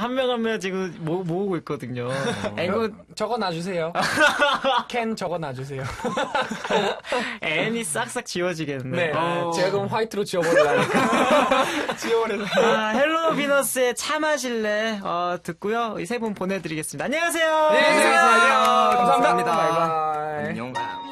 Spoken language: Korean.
한 명 한 명 지금 모으고 있거든요. 이거 적어 놔주세요. 캔 적어 놔주세요. N이 싹싹 지워지겠네. 네. 제가 그럼 화이트로 지워버리려니까. 지워버리려니까. 헬로 비너스의 차 마실래 듣고요. 이 세 분 보내드리겠습니다. 안녕하세요. 네, 안녕하세요. 감사합니다. 바이바이. 안녕.